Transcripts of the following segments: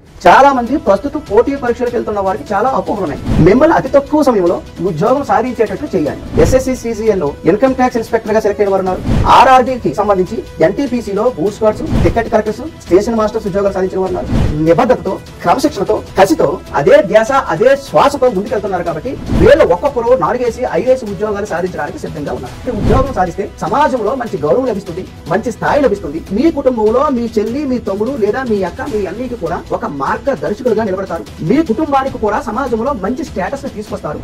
చాలా మంది ప్రస్తుతం పోటీ పరీక్షలకు వెళ్తున్న వారికి చాలా అపోహలు ఉన్నాయి. మిమ్మల్ని అతి తక్కువ సమయంలో ఉద్యోగం సాధించేటట్లు చేయాలి. ఎస్ఎస్సి సిజిఎల్ లో ఇన్కమ్ ట్యాక్స్ ఇన్స్పెక్టర్ గా సెలెక్ట్ అయిన వారు ఉన్నారు. ఆర్ఆర్బీ కి సంబంధించి ఎన్టీపీసీ లో బూట్ స్క్వాడ్స్, టికెట్ కలెక్టర్స్, స్టేషన్ మాస్టర్స్ ఉద్యోగాలు సాధించిన వారు ఉన్నారు. నిబద్ధతతో, క్రమశిక్షణతో, కసితో, అదే ధ్యాస, అదే శ్వాసతో ముందుకెళ్తున్నారు. కాబట్టి వీళ్ళు ఒక్కొక్కరు 4 5 ఉద్యోగాలు సాధించడానికి సిద్ధంగా ఉన్నారు. ఉద్యోగం సాధిస్తే సమాజంలో మంచి గౌరవం లభిస్తుంది, మంచి స్థాయి లభిస్తుంది. మీ కుటుంబంలో మీ చెల్లి, మీ తమ్ముడు లేదా మీ అక్క, మీ అన్నికి కూడా ఒక మార్గదర్శకులుగా నిలబడతారు. మీ కుటుంబానికి కూడా సమాజంలో మంచి స్టేటస్ ని తీసుకొస్తారు.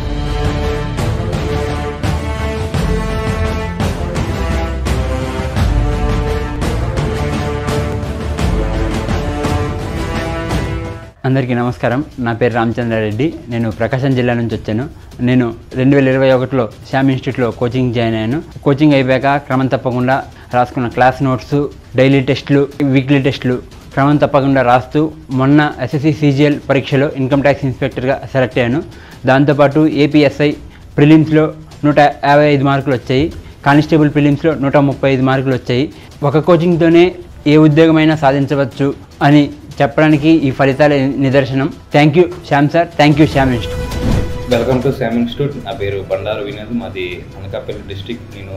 అందరికీ నమస్కారం. నా పేరు రామచంద్రారెడ్డి. నేను ప్రకాశం జిల్లా నుంచి వచ్చాను. నేను 2021లో శ్యామ్ ఇన్స్టిట్యూట్లో కోచింగ్ జాయిన్ అయ్యాను. కోచింగ్ అయిపోయాక క్రమం తప్పకుండా రాసుకున్న క్లాస్ నోట్స్, డైలీ టెస్టులు, వీక్లీ టెస్టులు క్రమం తప్పకుండా రాస్తూ మొన్న ఎస్ఎస్సి సిజిఎల్ పరీక్షలో ఇన్కమ్ ట్యాక్స్ ఇన్స్పెక్టర్గా సెలెక్ట్ అయ్యాను. దాంతోపాటు ఏపీఎస్ఐ ప్రిలిమ్స్లో 155 మార్కులు వచ్చాయి. కానిస్టేబుల్ ప్రిలిమ్స్లో 135 మార్కులు వచ్చాయి. ఒక కోచింగ్తోనే ఏ ఉద్యోగమైనా సాధించవచ్చు అని చెప్పడానికి ఈ ఫలితాల నిదర్శనం. Thank you Shyam sir, thank you Shyam institute. Welcome to Shyam institute. నా పేరు బండారు వినోద్, మాది అనకాపల్లి డిస్టిక్. నేను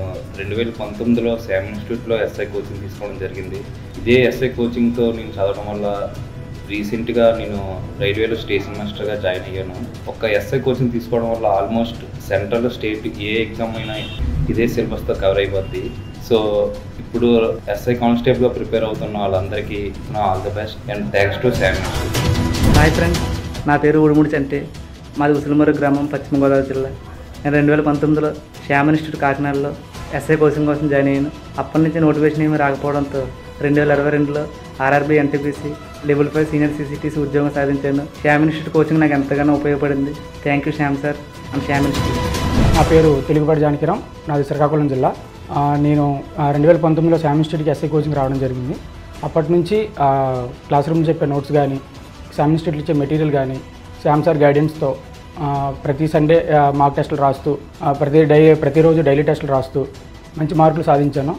2019లో శ్యామ్ ఇన్స్టిట్యూట్లో ఎస్ఐ కోచింగ్ తీసుకోవడం జరిగింది. ఇదే ఎస్ఐ కోచింగ్తో నేను చదవడం వల్ల రీసెంట్గా నేను రైల్వేలో స్టేషన్ మాస్టర్గా జాయిన్ అయ్యాను. ఒక ఎస్ఐ కోచింగ్ తీసుకోవడం వల్ల ఆల్మోస్ట్ సెంట్రల్, స్టేట్ ఏ ఎగ్జామ్ అయినా ఇదే సిలబస్తో కవర్ అయిపోద్ది. సో ఇప్పుడు ఎస్ఐ కానిస్టేబుల్గా ప్రిపేర్ అవుతున్న వాళ్ళందరికీ నా all the best and thanks to Shyam institute. Hi friends, నా పేరు ఉడుముడి చంటే. మాది ఉసిలమర్రు గ్రామం, పశ్చిమ గోదావరి జిల్లా. నేను 2019లో శ్యామ్ ఇన్స్టిట్యూట్ కాకినాడలో ఎస్ఐ కోచింగ్ కోసం జాయిన్ అయ్యాను. అప్పటి నుంచి నోటిఫికేషన్ ఏమీ రాకపోవడంతో 2022లో RRB, NTPC, level 5 senior CCTC ఉద్యోగం సాధించాను. శ్యామ్ ఇన్స్టిట్యూట్ కోచింగ్ నాకు ఎంతగానో ఉపయోగపడింది. Thank you Shyam sir and Shyam institute. నా పేరు తెలుగుపాటి జానకిరామ్, నాది శ్రీకాకుళం జిల్లా. నేను 2019లో శ్యామ్ ఇన్స్టిట్యూట్కి ఎస్ఐ కోచింగ్ రావడం జరిగింది. అప్పటి నుంచి క్లాస్ రూమ్ చెప్పే నోట్స్ కానీ, శ్యామ్ ఇన్స్టిట్యూట్లో ఇచ్చే మెటీరియల్ కానీ, శ్యామ్ సార్ గైడెన్స్తో ప్రతి సండే మాక్ టెస్టులు రాస్తూ, ప్రతిరోజు డైలీ టెస్టులు రాస్తూ మంచి మార్కులు సాధించాను.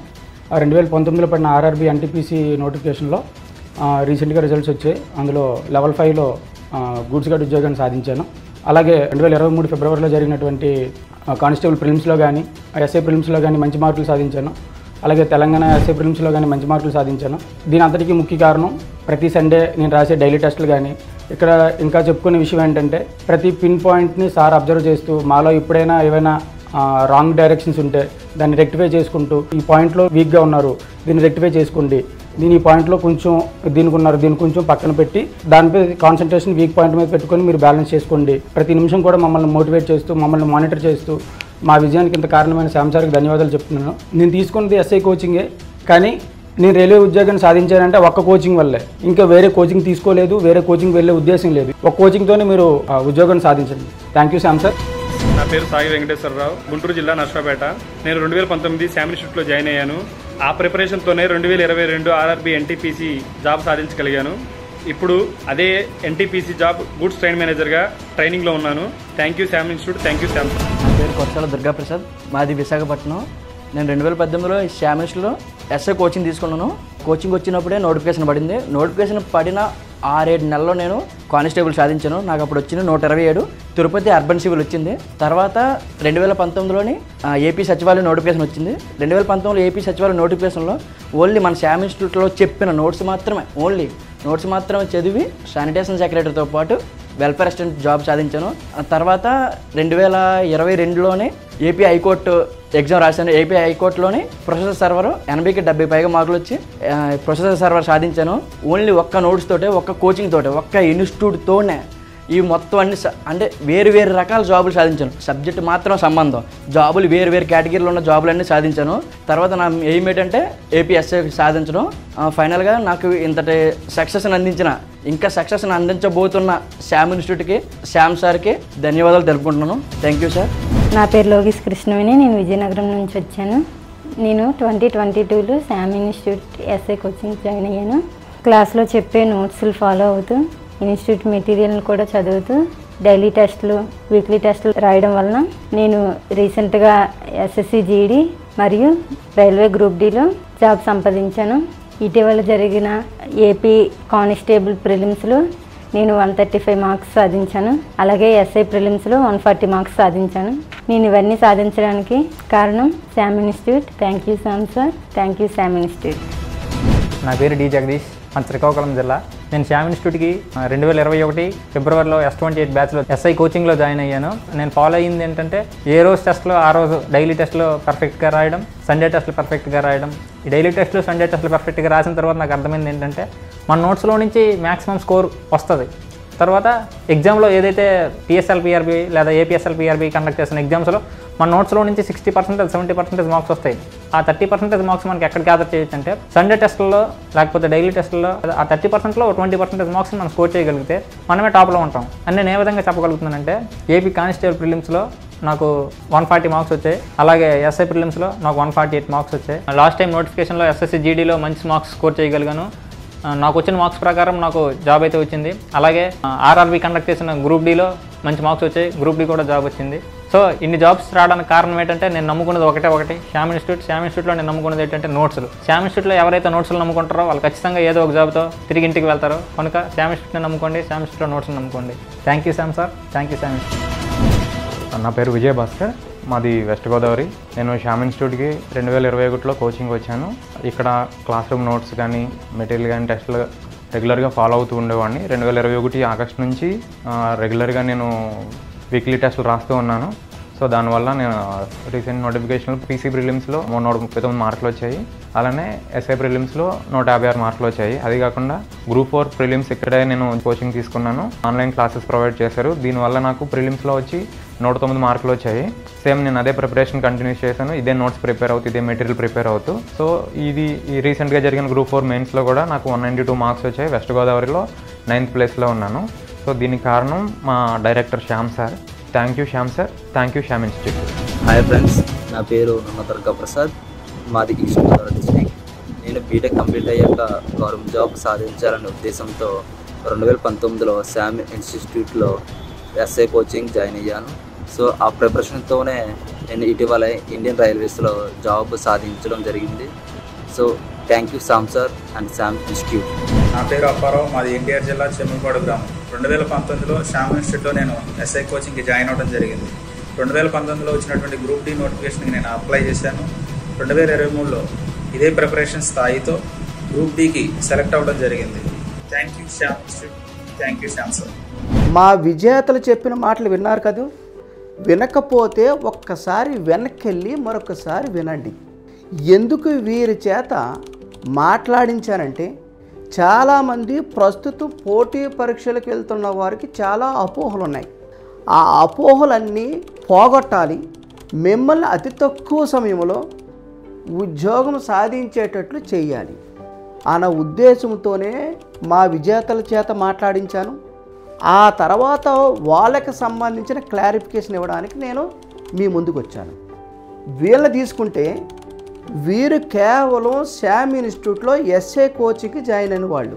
2019లో పడిన ఆర్ఆర్బీ, ఎన్టీపీసీ నోటిఫికేషన్లో రీసెంట్గా రిజల్ట్స్ వచ్చాయి. అందులో లెవెల్ 5లో గూడ్స్ గార్డ్ ఉద్యోగాన్ని సాధించాను. అలాగే 2023 ఫిబ్రవరిలో జరిగినటువంటి కానిస్టేబుల్ ప్రిలిమ్స్లో కానీ, ఎస్ఐ ప్రిలిమ్స్లో కానీ మంచి మార్కులు సాధించాను. అలాగే తెలంగాణ ఎస్ఐ ప్రిలిమ్స్లో కానీ మంచి మార్కులు సాధించాను. దీని అంతటికీ ముఖ్య కారణం ప్రతి సండే నేను రాసే డైలీ టెస్టులు కానీ. ఇక్కడ ఇంకా చెప్పుకునే విషయం ఏంటంటే, ప్రతి పిన్ పాయింట్ని సార్ అబ్జర్వ్ చేస్తూ మాలో ఎప్పుడైనా ఏవైనా రాంగ్ డైరెక్షన్స్ ఉంటే దాన్ని రెక్టిఫై చేసుకుంటూ, ఈ పాయింట్లో వీక్గా ఉన్నారు, దీన్ని రెక్టిఫై చేసుకోండి, దీని ఈ పాయింట్లో కొంచెం దీనికి ఉన్నారు, దీన్ని కొంచెం పక్కన పెట్టి దానిపై కాన్సన్ట్రేషన్ వీక్ పాయింట్ మీద పెట్టుకొని మీరు బ్యాలెన్స్ చేసుకోండి. ప్రతి నిమిషం కూడా మమ్మల్ని మోటివేట్ చేస్తూ, మమ్మల్ని మానిటర్ చేస్తూ మా విజయానికి ఇంత కారణమైన శ్యామ్ సార్కి ధన్యవాదాలు చెప్తున్నాను. నేను తీసుకున్నది ఎస్ఐ కోచింగే, కానీ నేను రైల్వే ఉద్యోగాన్ని సాధించానంటే ఒక్క కోచింగ్ వల్లే. ఇంకా వేరే కోచింగ్ తీసుకోలేదు, వేరే కోచింగ్ వెళ్ళే ఉద్దేశం లేదు. ఒక కోచింగ్తోనే మీరు ఉద్యోగాన్ని సాధించండి. Thank you Shyam sir. నా పేరు సాయి వెంకటేశ్వరరావు, గుంటూరు జిల్లా నర్సాపేట. నేను 2019 శ్యామ్ ఇన్స్టిట్యూట్లో జాయిన్ అయ్యాను. ఆ ప్రిపరేషన్తోనే 2022 ఆర్ఆర్బీ, ఎన్టీపీసీ జాబ్ సాధించగలిగాను. ఇప్పుడు అదే ఎన్టీపీసీ జాబ్ గూడ్స్ ట్రైన్ మేనేజర్గా ట్రైనింగ్లో ఉన్నాను. Thank you Shyam institute, thank you Shyam. నా పేరు కొరసాల దుర్గాప్రసాద్, మాది విశాఖపట్నం. నేను 2018లో శ్యామ్ ఇన్స్టిట్యూట్లో ఎస్ఐ కోచింగ్ తీసుకున్నాను. కోచింగ్ వచ్చినప్పుడే నోటిఫికేషన్ పడింది. నోటిఫికేషన్ పడిన 6-7 నెలల్లో నేను కానిస్టేబుల్ సాధించాను. నాకు అప్పుడు వచ్చింది 127. తిరుపతి అర్బన్ సివిల్ వచ్చింది. తర్వాత 2019లోని ఏపీ సచివాలయం నోటిఫికేషన్ వచ్చింది. 2019లో ఏపీ సచివాలయం నోటిఫికేషన్లో ఓన్లీ మన శ్యామ్ ఇన్స్టిట్యూట్లో చెప్పిన నోట్స్ మాత్రమే చదివి శానిటేషన్ సెక్రటరీతో పాటు వెల్ఫేర్ అసిస్టెంట్ జాబ్ సాధించాను. తర్వాత 2022లోనే ఏపీ హైకోర్టు ఎగ్జామ్ రాశాను. ఏపీ హైకోర్టులోని ప్రొసెసర్ సర్వర్ 80కి 70 పైగా మార్కులు వచ్చి ప్రొసెసర్ సర్వర్ సాధించాను. ఓన్లీ ఒక్క నోట్స్ తోటే, ఒక్క కోచింగ్ తోటే, ఒక్క ఇన్స్టిట్యూట్తోనే ఈ మొత్తం అన్ని అంటే వేరు రకాల జాబులు సాధించాను. సబ్జెక్ట్ మాత్రం సంబంధం, జాబులు వేరు కేటగిరీలో ఉన్న జాబులన్నీ సాధించాను. తర్వాత నా ఎయిమ్ ఏంటంటే ఏపీఎస్ఐ సాధించడం. ఫైనల్గా నాకు ఇంతటి సక్సెస్ని అందించిన, ఇంకా సక్సెస్ని అందించబోతున్న శ్యామ్ ఇన్స్టిట్యూట్కి, శ్యామ్ సార్కి ధన్యవాదాలు తెలుపుకుంటున్నాను. Thank you sir. నా పేరు లోకేష్ కృష్ణవేణి, నేను విజయనగరం నుంచి వచ్చాను. నేను 2022లో Shyam institute SI coaching join అయ్యాను. క్లాస్లో చెప్పే నోట్స్లు ఫాలో అవుతూ, ఇన్స్టిట్యూట్ మెటీరియల్ని కూడా చదువుతూ, డైలీ టెస్టులు, వీక్లీ టెస్టులు రాయడం వలన నేను రీసెంట్గా ఎస్ఎస్సి జీడీ మరియు రైల్వే గ్రూప్ డిలో జాబ్ సంపాదించాను. ఇటీవల జరిగిన ఏపీ కానిస్టేబుల్ ప్రిలిమ్స్లో నేను 135 మార్క్స్ సాధించాను. అలాగే ఎస్ఐ ప్రిలిమ్స్లో 140 మార్క్స్ సాధించాను. నేను ఇవన్నీ సాధించడానికి కారణం Shyam institute. Thank you Shyam sir. Thank you Shyam institute. నా పేరు డి జగదీష్, మన శ్రీకాకుళం జిల్లా. నేను శామ్ ఇన్స్టిట్యూట్కి 2021 ఫిబ్రవరిలో S28 బ్యాచ్లో ఎస్ఐ కోచింగ్లో జాయిన్ అయ్యాను. నేను ఫాలో అయ్యింది ఏంటంటే ఏ రోజు టెస్ట్లో ఆ రోజు డైలీ టెస్ట్లో పర్ఫెక్ట్గా రాయడం, సండే టెస్ట్లు పర్ఫెక్ట్గా రాయడం. ఈ డైలీ టెస్ట్లు సండే టెస్ట్లు పర్ఫెక్ట్గా రాసిన తర్వాత నాకు అర్థమైంది ఏంటంటే మన నోట్స్లో నుంచి మ్యాక్సిమం స్కోర్ వస్తుంది. తర్వాత ఎగ్జామ్లో ఏదైతే TSLPRB లేదా APSLPRB కండక్ట్ చేసిన ఎగ్జామ్స్లో మన నోట్స్లో నుంచి 60% 70% మార్క్స్ వస్తాయి. ఆ 30% మార్క్స్ మనకి ఎక్కడ గ్యాదర్ చేయొచ్చు అంటే సండే టెస్ట్లో లేకపోతే డైలీ టెస్ట్లో ఆ 30%లో 20% మార్క్స్ మనం స్కోర్ చేయగలిగితే మనమే టాప్లో ఉంటాం అని నేను ఏ విధంగా చెప్పగలుగుతున్నానంటే ఏపీ కానిస్టేబుల్ ప్రిలిమ్స్లో నాకు 140 మార్క్స్ వచ్చాయి. అలాగే ఎస్ఐ ప్రిలిమ్స్లో నాకు 148 మార్క్స్ వచ్చాయి. లాస్ట్ టైం నోటిఫికేషన్లో SSC GDలో మంచి మార్క్స్ స్కోర్ చేయగలిగాను. నాకు వచ్చిన మార్క్స్ ప్రకారం నాకు జాబ్ అయితే వచ్చింది. అలాగే RRB కండక్ట్ చేసిన గ్రూప్ Dలో మంచి మార్క్స్ వచ్చాయి. గ్రూప్ D కూడా జాబ్ వచ్చింది. సో ఇన్ని జాబ్స్ రావడానికి కారణం ఏంటంటే నేను నమ్ముకున్నది ఒకటి శామ్ ఇన్స్టిట్యూట్. శామ్ ఇన్స్టిట్యూట్లో నేను నమ్ముకున్నది ఏంటంటే నోట్స్లు. శామ్ ఇన్స్టిట్యూట్లో ఎవరైతే నోట్స్లు నమ్ముకుంటారో వాళ్ళు ఖచ్చితంగా ఏదో ఒక జాబ్తో తిరిగి ఇంటికి వెళ్తారు. కనుక శామ్ ఇన్స్టిట్యూట్ని నమ్ముకోండి, శామ్ ఇన్స్టిట్యూట్లో నోట్స్ని నమ్ముకోండి. Thank you Shyam sir. Thank you Shyam institute. నా పేరు విజయ్ భాస్కర్, మాది వెస్ట్ గోదావరి. నేను శామ్ ఇన్స్టిట్యూట్కి 2021లో కోచింగ్ వచ్చాను. ఇక్కడ క్లాస్ రూమ్ నోట్స్ కానీ మెటీరియల్ కానీ టెస్టులు రెగ్యులర్గా ఫాలో అవుతూ ఉండేవాడిని. 2021 ఆగస్ట్ నుంచి రెగ్యులర్గా నేను వీక్లీ టెస్టులు రాస్తూ ఉన్నాను. సో దానివల్ల నేను రీసెంట్ నోటిఫికేషన్లో PC ప్రిలిమ్స్లో 139 మార్కులు వచ్చాయి. అలానే SI ప్రిలిమ్స్లో 156 మార్కులు వచ్చాయి. అది కాకుండా గ్రూప్ 4 ప్రిలిమ్స్ ఇక్కడే నేను కోచింగ్ తీసుకున్నాను. ఆన్లైన్ క్లాసెస్ ప్రొవైడ్ చేశారు. దీనివల్ల నాకు ప్రిలిమ్స్లో వచ్చి 109 మార్కులు వచ్చాయి. సేమ్ నేను అదే ప్రిపరేషన్ కంటిన్యూ చేశాను. ఇదే నోట్స్ ప్రిపేర్ అవుతూ ఇదే మెటీరియల్ ప్రిపేర్ అవుతూ. సో ఈ రీసెంట్గా జరిగిన గ్రూప్ 4 మెయిన్స్లో కూడా నాకు 192 మార్క్స్ వచ్చాయి. వెస్ట్ గోదావరిలో 9th ప్లేస్లో ఉన్నాను. సో దీనికి కారణం మా director Shyam sir. Thank you Shyam sir. Thank you Shyam institute. Hi friends, నా పేరు నమ్మదర్గా ప్రసాద్, మాది ఈస్ట్ గోదావరి డిస్ట్రిక్ట్. నేను బీటెక్ కంప్లీట్ అయ్యాక గవర్నమెంట్ జాబ్ సాధించాలనే ఉద్దేశంతో 2019లో శామ్ ఇన్స్టిట్యూట్లో ఎస్ఐ కోచింగ్ జాయిన్ అయ్యాను. సో ఆ ప్రిపరేషన్తోనే నేను ఇటీవల ఇండియన్ రైల్వేస్లో జాబ్ సాధించడం జరిగింది. So thank you Shyam sir and Shyam institute. నా పేరు అప్పారావు, మాది ఎన్టీఆర్ జిల్లా చెమ్మిపాడు గ్రామం. 2019లో శామ్ ఇన్స్టిట్యూట్లో నేను ఎస్ఐ కోచింగ్కి జాయిన్ అవ్వడం జరిగింది. 2019లో వచ్చినటువంటి గ్రూప్ D నోటిఫికేషన్కి నేను అప్లై చేశాను. 2023లో ఇదే ప్రిపరేషన్ స్థాయితో గ్రూప్ Dకి సెలెక్ట్ అవ్వడం జరిగింది. Thank you Shyam institute. Thank you Shyam sir. మా విజేతలు చెప్పిన మాటలు విన్నారు కదా. వినకపోతే ఒక్కసారి వెనక్కి వెళ్ళి మరొకసారి వినండి. ఎందుకు వీరి చేత మాట్లాడించానంటే చాలామంది ప్రస్తుతం పోటీ పరీక్షలకు వెళ్తున్న వారికి చాలా అపోహలు ఉన్నాయి. ఆ అపోహలన్నీ పోగొట్టాలి, మిమ్మల్ని అతి తక్కువ సమయంలో ఉద్యోగం సాధించేటట్లు చేయాలి అన్న ఉద్దేశంతోనే మా విజేతల చేత మాట్లాడించాను. ఆ తర్వాత వాళ్ళకి సంబంధించిన క్లారిఫికేషన్ ఇవ్వడానికి నేను మీ ముందుకు వచ్చాను. వీళ్ళని తీసుకుంటే వీరు కేవలం శామ్ ఇన్స్టిట్యూట్లో ఎస్ఐ కోచింగ్కి జాయిన్ అయిన వాళ్ళు.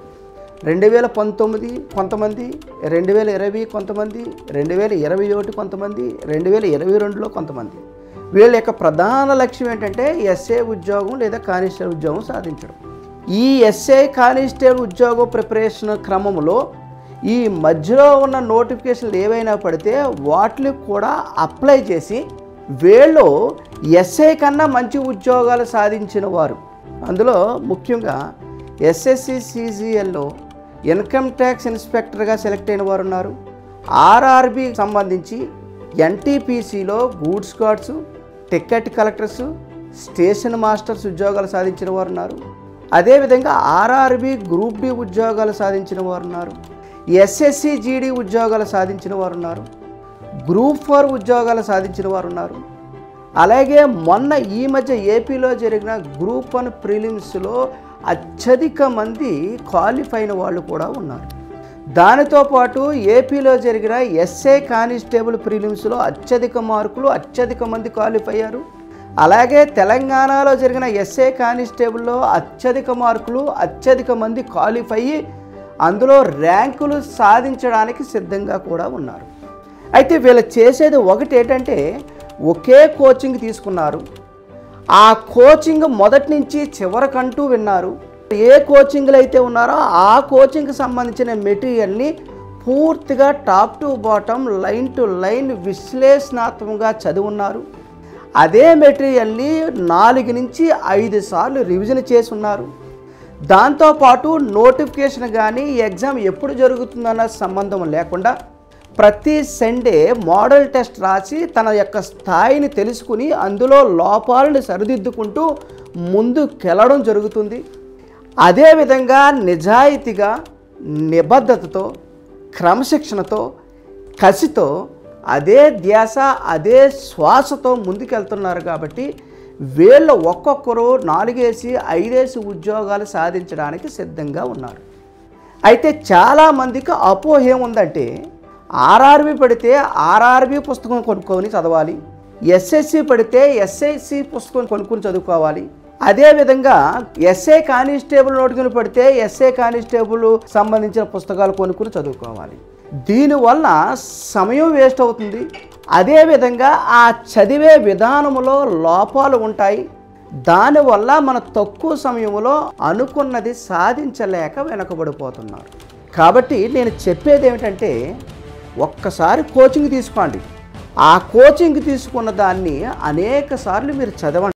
2019 కొంతమంది, 2020 కొంతమంది, 2021 కొంతమంది, 2022లో కొంతమంది. వీళ్ళ యొక్క ప్రధాన లక్ష్యం ఏంటంటే ఎస్ఐ ఉద్యోగం లేదా కానిస్టేబుల్ ఉద్యోగం సాధించడం. ఈ ఎస్ఐ కానిస్టేబుల్ ఉద్యోగం ప్రిపరేషన్ క్రమంలో ఈ మధ్యలో ఉన్న నోటిఫికేషన్లు ఏవైనా పడితే వాటిని కూడా అప్లై చేసి వీళ్ళు ఎస్ఐ కన్నా మంచి ఉద్యోగాలు సాధించిన వారు. అందులో ముఖ్యంగా SSC CGLలో ఇన్కమ్ ట్యాక్స్ ఇన్స్పెక్టర్గా సెలెక్ట్ అయిన వారు ఉన్నారు. RRB సంబంధించి NTPCలో goods guards, ticket collectors, station masters ఉద్యోగాలు సాధించిన వారు ఉన్నారు. అదేవిధంగా RRB గ్రూప్ D ఉద్యోగాలు సాధించిన వారు ఉన్నారు. SSC GD ఉద్యోగాలు సాధించిన వారు ఉన్నారు. గ్రూప్ 4 ఉద్యోగాలు సాధించిన వారు ఉన్నారు. అలాగే మొన్న ఈ మధ్య ఏపీలో జరిగిన గ్రూప్ 1 ప్రిలిమ్స్లో అత్యధిక మంది క్వాలిఫై అయిన వాళ్ళు కూడా ఉన్నారు. దానితో పాటు ఏపీలో జరిగిన ఎస్ఐ కానిస్టేబుల్ ప్రిలిమ్స్లో అత్యధిక మార్కులు, అత్యధిక మంది క్వాలిఫై అయ్యారు. అలాగే తెలంగాణలో జరిగిన ఎస్ఐ కానిస్టేబుల్లో అత్యధిక మార్కులు, అత్యధిక మంది క్వాలిఫై అయ్యి అందులో ర్యాంకులు సాధించడానికి సిద్ధంగా కూడా ఉన్నారు. అయితే వీళ్ళు చేసేది ఒకటి ఏంటంటే ఒకే కోచింగ్ తీసుకున్నారు. ఆ కోచింగ్ మొదటి నుంచి చివరికంటూ విన్నారు. ఏ కోచింగ్లు అయితే ఉన్నారో ఆ కోచింగ్కి సంబంధించిన మెటీరియల్ని పూర్తిగా top to bottom, line to line విశ్లేషణాత్మకంగా చదివి ఉన్నారు. అదే మెటీరియల్ని 4 నుంచి 5 సార్లు రివిజన్ చేసి ఉన్నారు. దాంతోపాటు నోటిఫికేషన్ కానీ ఎగ్జామ్ ఎప్పుడు జరుగుతుందన్న సంబంధం లేకుండా ప్రతి సండే మోడల్ టెస్ట్ రాసి తన యొక్క స్థాయిని తెలుసుకుని అందులో లోపాలను సరిదిద్దుకుంటూ ముందుకెళ్ళడం జరుగుతుంది. అదేవిధంగా నిజాయితీగా, నిబద్ధతతో, క్రమశిక్షణతో, కసితో, అదే ధ్యాస, అదే శ్వాసతో ముందుకెళ్తున్నారు. కాబట్టి వీళ్ళు ఒక్కొక్కరు 4 5 ఉద్యోగాలు సాధించడానికి సిద్ధంగా ఉన్నారు. అయితే చాలామందికి అపోహ ఏముందంటే ఆర్ఆర్బి పడితే ఆర్ఆర్బి పుస్తకం కొనుక్కొని చదవాలి, ఎస్ఎస్సి పడితే ఎస్ఐసి పుస్తకం కొనుక్కొని చదువుకోవాలి, అదేవిధంగా ఎస్ఏ కానిస్టేబుల్ నోటిఫికేషన్ పడితే ఎస్ఏ కానిస్టేబుల్ సంబంధించిన పుస్తకాలు కొనుక్కుని చదువుకోవాలి. దీనివల్ల సమయం వేస్ట్ అవుతుంది. అదేవిధంగా ఆ చదివే విధానంలో లోపాలు ఉంటాయి. దానివల్ల మన తక్కువ సమయంలో అనుకున్నది సాధించలేక వెనకబడిపోతున్నారు. కాబట్టి నేను చెప్పేది ఏమిటంటే ఒక్కసారి కోచింగ్ తీసుకోండి. ఆ కోచింగ్ తీసుకున్న దాన్ని అనేక సార్లు మీరు చదవండి.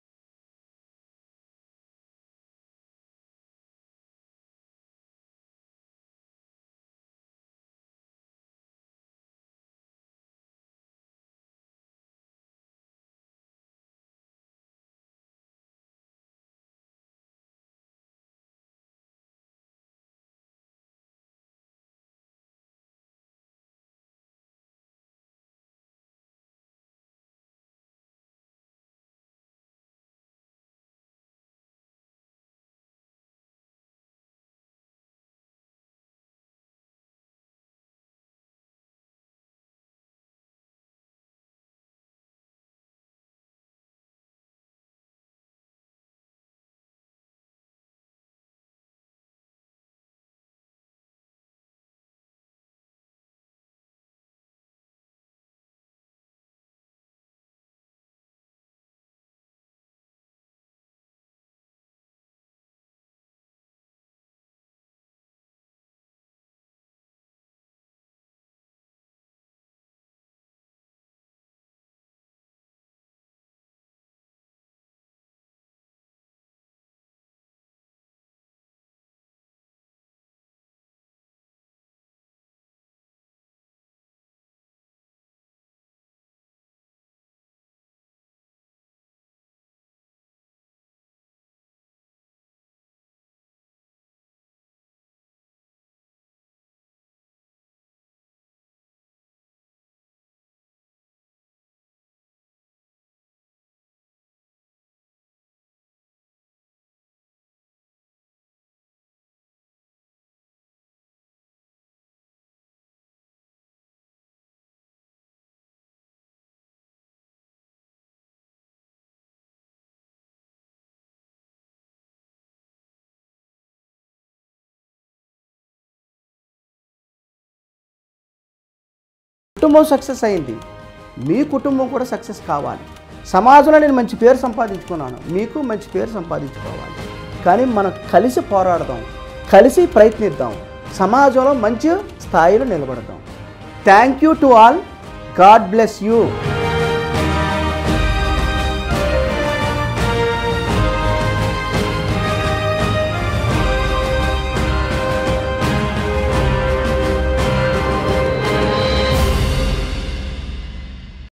కుటుంబం సక్సెస్ అయింది, మీ కుటుంబం కూడా సక్సెస్ కావాలి. సమాజంలో నేను మంచి పేరు సంపాదించుకున్నాను, మీకు మంచి పేరు సంపాదించుకోవాలి. కానీ మనం కలిసి పోరాడదాం, కలిసి ప్రయత్నిద్దాం, సమాజంలో మంచి స్థాయిలో నిలబడదాం. Thank you to all. God bless you.